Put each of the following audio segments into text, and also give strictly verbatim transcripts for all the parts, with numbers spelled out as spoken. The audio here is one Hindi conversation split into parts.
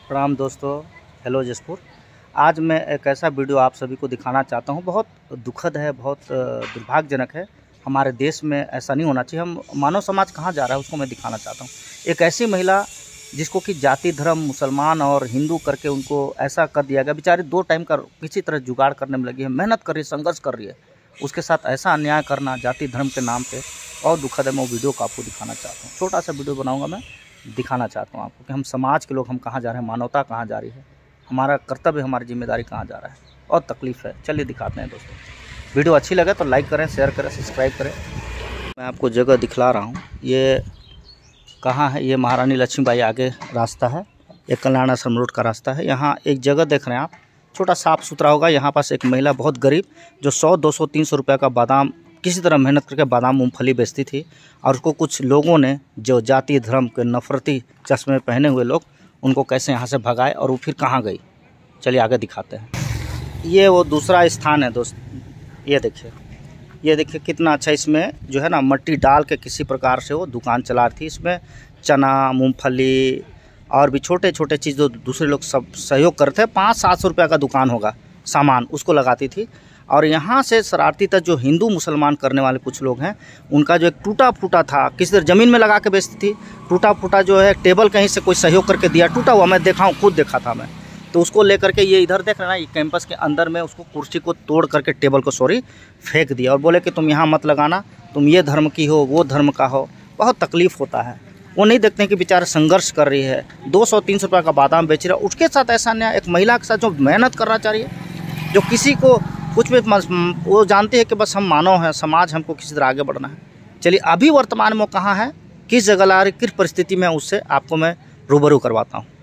प्रणाम दोस्तों, हेलो जसपुर। आज मैं एक ऐसा वीडियो आप सभी को दिखाना चाहता हूं, बहुत दुखद है, बहुत दुर्भाग्यजनक है। हमारे देश में ऐसा नहीं होना चाहिए। हम मानव समाज कहां जा रहा है उसको मैं दिखाना चाहता हूं। एक ऐसी महिला जिसको कि जाति धर्म मुसलमान और हिंदू करके उनको ऐसा कर दिया गया। बेचारी दो टाइम का किसी तरह जुगाड़ करने में लगी है, मेहनत कर रही है, संघर्ष कर रही है। उसके साथ ऐसा अन्याय करना जाति धर्म के नाम पे और दुखद है। मैं वो वीडियो को आपको दिखाना चाहता हूँ। छोटा सा वीडियो बनाऊँगा, मैं दिखाना चाहता हूँ आपको कि हम समाज के लोग हम कहाँ जा रहे हैं, मानवता कहाँ जा रही है, हमारा कर्तव्य हमारी जिम्मेदारी कहाँ जा रहा है और तकलीफ़ है। चलिए दिखाते हैं दोस्तों। वीडियो अच्छी लगे तो लाइक करें, शेयर करें, सब्सक्राइब करें। मैं आपको जगह दिखला रहा हूँ। ये कहाँ है? ये महारानी लक्ष्मीबाई आगे रास्ता है, एक कल्याण आश्रम रोड का रास्ता है। यहाँ एक जगह देख रहे हैं आप, छोटा साफ़ सुथरा होगा। यहाँ पास एक महिला बहुत गरीब जो सौ दो सौ तीन सौ रुपये का बादाम किसी तरह मेहनत करके बादाम मूंगफली बेचती थी, और उसको कुछ लोगों ने जो जाति धर्म के नफरती चश्मे पहने हुए लोग उनको कैसे यहाँ से भगाए और वो फिर कहाँ गई। चलिए आगे दिखाते हैं। ये वो दूसरा स्थान है दोस्त। ये देखिए, ये देखिए कितना अच्छा। इसमें जो है ना मट्टी डाल के किसी प्रकार से वो दुकान चला रही थी। इसमें चना, मूँगफली और भी छोटे छोटे चीज़ जो दूसरे लोग सब सहयोग करते हैं। पाँच सात सौ रुपये का दुकान होगा सामान, उसको लगाती थी। और यहाँ से शरारती तक जो हिंदू मुसलमान करने वाले कुछ लोग हैं, उनका जो एक टूटा फूटा था, किसी तरह ज़मीन में लगा के बेचती थी। टूटा फूटा जो है टेबल कहीं से कोई सहयोग करके दिया, टूटा हुआ, मैं देखा हूँ, खुद देखा था मैं। तो उसको लेकर के ये इधर देख रहे ना, ये कैंपस के अंदर में उसको कुर्सी को तोड़ करके टेबल को सॉरी फेंक दिया और बोले कि तुम यहाँ मत लगाना, तुम ये धर्म की हो, वो धर्म का हो। बहुत तकलीफ़ होता है। वो नहीं देखते हैं कि बेचारे संघर्ष कर रही है, दो सौ तीन सौ रुपये का बादाम बेच रहा है। उसके साथ ऐसा न्याय एक महिला के साथ जो मेहनत करना चाह रही है, जो किसी को कुछ भी वो जानती है कि बस हम मानव हैं, समाज हमको किसी तरह आगे बढ़ना है। चलिए अभी वर्तमान में कहाँ है, किस जगह ला रही, किस परिस्थिति में, उससे आपको मैं रूबरू करवाता हूँ।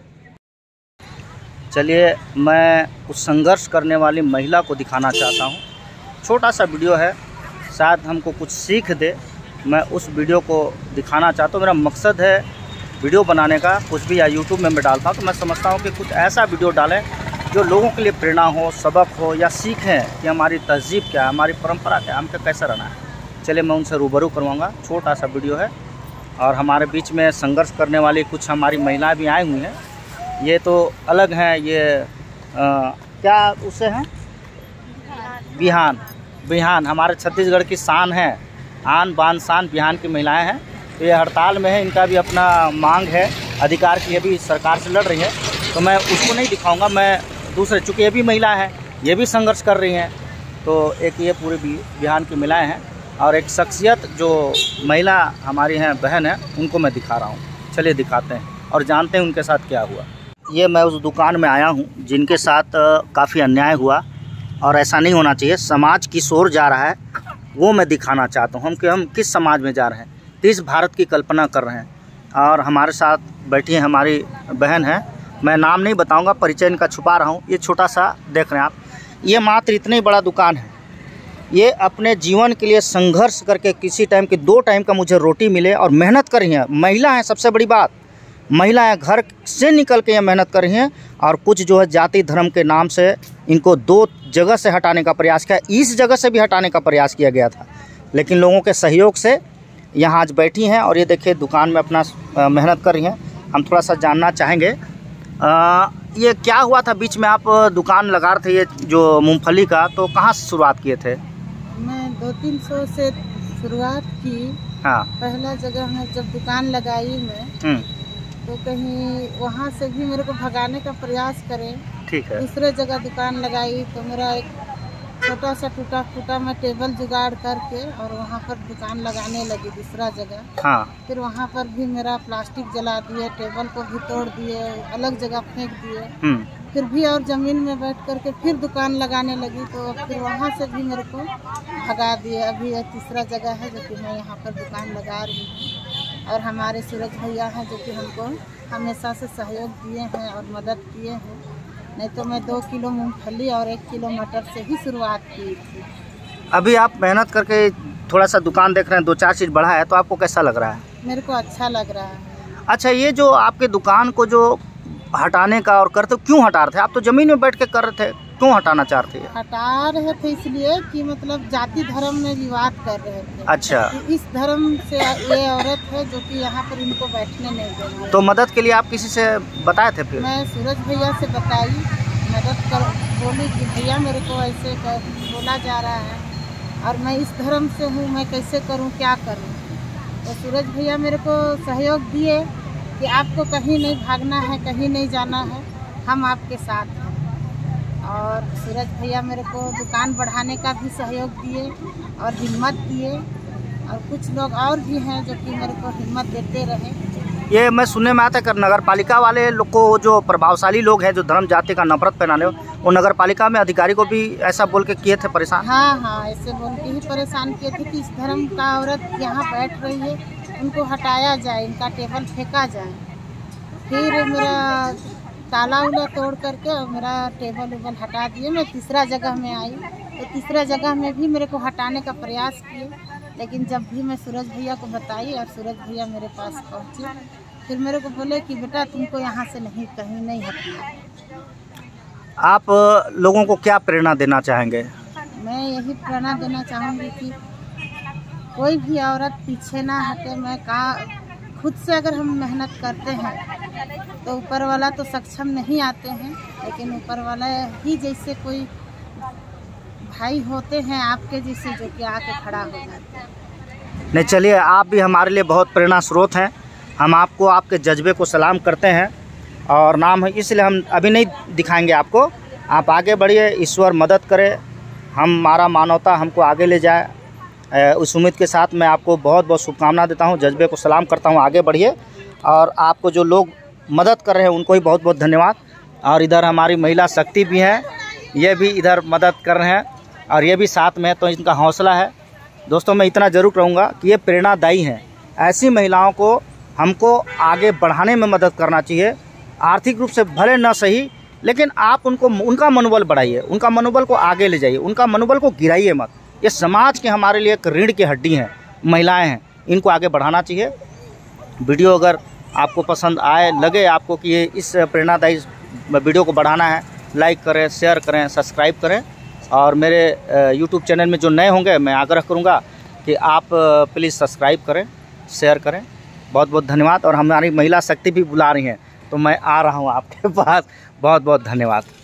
चलिए मैं उस संघर्ष करने वाली महिला को दिखाना चाहता हूँ। छोटा सा वीडियो है, शायद हमको कुछ सीख दे। मैं उस वीडियो को दिखाना चाहता हूँ। मेरा मकसद है वीडियो बनाने का, कुछ भी या यूट्यूब में मैं डालता हूँ तो मैं समझता हूँ कि कुछ ऐसा वीडियो डालें जो लोगों के लिए प्रेरणा हो, सबक हो, या सीखें कि हमारी तहजीब क्या है, हमारी परंपरा क्या है, हमको कैसे रहना है। चलिए मैं उनसे रूबरू करवाऊँगा। छोटा सा वीडियो है और हमारे बीच में संघर्ष करने वाली कुछ हमारी महिलाएं भी आई हुई हैं। ये तो अलग हैं, ये आ, क्या उसे हैं, बिहान बिहान हमारे छत्तीसगढ़ की शान है, आन बान शान बिहान की महिलाएँ हैं। तो ये हड़ताल में है, इनका भी अपना मांग है अधिकार की, ये भी सरकार से लड़ रही है। तो मैं उसको नहीं दिखाऊँगा, मैं दूसरे, चूँकि ये भी महिला है, ये भी संघर्ष कर रही हैं। तो एक ये पूरे बिहान की महिलाएं हैं और एक शख्सियत जो महिला हमारी हैं, बहन है, उनको मैं दिखा रहा हूँ। चलिए दिखाते हैं और जानते हैं उनके साथ क्या हुआ। ये मैं उस दुकान में आया हूँ जिनके साथ काफ़ी अन्याय हुआ और ऐसा नहीं होना चाहिए। समाज किस ओर जा रहा है वो मैं दिखाना चाहता हूँ, हम कि हम किस समाज में जा रहे हैं, किस भारत की कल्पना कर रहे हैं। और हमारे साथ बैठी हैं हमारी बहन है, मैं नाम नहीं बताऊंगा, परिचय इनका छुपा रहा हूँ। ये छोटा सा देख रहे हैं आप, ये मात्र इतनी बड़ा दुकान है। ये अपने जीवन के लिए संघर्ष करके किसी टाइम की दो टाइम का मुझे रोटी मिले और मेहनत कर रही हैं। महिला है, सबसे बड़ी बात, महिला है, घर से निकल के ये मेहनत कर रही हैं। और कुछ जो है जाति धर्म के नाम से इनको दो जगह से हटाने का प्रयास किया, इस जगह से भी हटाने का प्रयास किया गया था, लेकिन लोगों के सहयोग से यहाँ आज बैठी हैं। और ये देखिए दुकान में अपना मेहनत कर रही हैं। हम थोड़ा सा जानना चाहेंगे, आ, ये क्या हुआ था बीच में, आप दुकान लगा रहे थे ये जो मूंगफली का, तो कहाँ से शुरुआत किए थे? मैं दो तीन सौ से शुरुआत की। हाँ, पहला जगह मैं जब दुकान लगाई मैं, तो कहीं वहाँ से भी मेरे को भगाने का प्रयास करें। ठीक है। दूसरे जगह दुकान लगाई तो मेरा एक छोटा सा टूटा फूटा मैं टेबल जुगाड़ करके और वहाँ पर दुकान लगाने लगी दूसरा जगह। हाँ। फिर वहाँ पर भी मेरा प्लास्टिक जला दिए, टेबल को भी तोड़ दिए, अलग जगह फेंक दिए। फिर भी और ज़मीन में बैठ करके फिर दुकान लगाने लगी, तो फिर वहाँ से भी मेरे को भगा दिए। अभी यह तीसरा जगह है जो कि मैं यहाँ पर दुकान लगा रही हूँ। और हमारे सूरज भैया हैं जो कि हमको हमेशा से सहयोग दिए हैं और मदद किए हैं। नहीं तो मैं दो किलो मूंगफली और एक किलो मटर से ही शुरुआत की थी। अभी आप मेहनत करके थोड़ा सा दुकान देख रहे हैं, दो चार चीज़ बढ़ा है, तो आपको कैसा लग रहा है? मेरे को अच्छा लग रहा है। अच्छा, ये जो आपके दुकान को जो हटाने का और करते, क्यों हटा रहे थे आप? तो ज़मीन में बैठ के कर रहे थे, क्यों हटाना चाहते हैं? हटा रहे थे इसलिए कि मतलब जाति धर्म में विवाद कर रहे थे। अच्छा, इस धर्म से ये औरत है जो कि यहाँ पर इनको बैठने नहीं देंगे। तो मदद के लिए आप किसी से बताए थे? फिर मैं सूरज भैया से बताई, मदद कर बोली कि भैया मेरे को ऐसे कर, बोला जा रहा है और मैं इस धर्म से हूँ, मैं कैसे करूँ, क्या करूँ। तो सूरज भैया मेरे को सहयोग दिए कि आपको कहीं नहीं भागना है, कहीं नहीं जाना है, हम आपके साथ हैं। और सूरज भैया मेरे को दुकान बढ़ाने का भी सहयोग दिए और हिम्मत दिए, और कुछ लोग और भी हैं जो कि मेरे को हिम्मत देते रहे। ये मैं सुनने में आता है कि नगर पालिका वाले लोग को, जो प्रभावशाली लोग हैं जो धर्म जाति का नफरत फैलाने, वो नगर पालिका में अधिकारी को भी ऐसा बोल के किए थे परेशान? हाँ हाँ, ऐसे बोल के ही परेशान किए थे कि इस धर्म का औरत यहाँ बैठ रही है, उनको हटाया जाए, इनका टेबल फेंका जाए। फिर मेरा ताला उला तोड़ करके और मेरा टेबल उबल हटा दिए। मैं तीसरा जगह में आई तो तीसरा जगह में भी मेरे को हटाने का प्रयास किए, लेकिन जब भी मैं सूरज भैया को बताई और सूरज भैया मेरे पास पहुँचे, फिर मेरे को बोले कि बेटा तुमको यहाँ से नहीं, कहीं नहीं हटना। आप लोगों को क्या प्रेरणा देना चाहेंगे? मैं यही प्रेरणा देना चाहूँगी कि कोई भी औरत पीछे ना हटे। मैं कहा खुद से अगर हम मेहनत करते हैं तो ऊपर वाला तो सक्षम नहीं आते हैं, लेकिन ऊपर वाला ही जैसे कोई भाई होते हैं आपके जैसे जो कि आके खड़ा हो जाते हैं। नहीं, चलिए, आप भी हमारे लिए बहुत प्रेरणा स्रोत हैं। हम आपको, आपके जज्बे को सलाम करते हैं और नाम है इसलिए हम अभी नहीं दिखाएंगे आपको। आप आगे बढ़िए, ईश्वर मदद करे, हम हमारा मानवता हमको आगे ले जाए। उस उम्मीद के साथ मैं आपको बहुत बहुत शुभकामना देता हूं, जज्बे को सलाम करता हूं। आगे बढ़िए, और आपको जो लोग मदद कर रहे हैं उनको भी बहुत बहुत धन्यवाद। और इधर हमारी महिला शक्ति भी हैं, ये भी इधर मदद कर रहे हैं और ये भी साथ में है, तो इनका हौसला है। दोस्तों, मैं इतना ज़रूर कहूँगा कि ये प्रेरणादायी हैं। ऐसी महिलाओं को हमको आगे बढ़ाने में मदद करना चाहिए। आर्थिक रूप से भले न सही, लेकिन आप उनको, उनका मनोबल बढ़ाइए, उनका मनोबल को आगे ले जाइए, उनका मनोबल को गिराइए मत। ये समाज के हमारे लिए एक रीढ़ की हड्डी हैं, महिलाएं हैं, इनको आगे बढ़ाना चाहिए। वीडियो अगर आपको पसंद आए, लगे आपको कि ये इस प्रेरणादायी वीडियो को बढ़ाना है, लाइक करें, शेयर करें, सब्सक्राइब करें। और मेरे यूट्यूब चैनल में जो नए होंगे, मैं आग्रह करूँगा कि आप प्लीज़ सब्सक्राइब करें, शेयर करें। बहुत बहुत धन्यवाद। और हमारी महिला शक्ति भी बुला रही हैं, तो मैं आ रहा हूँ आपके पास। बहुत बहुत धन्यवाद।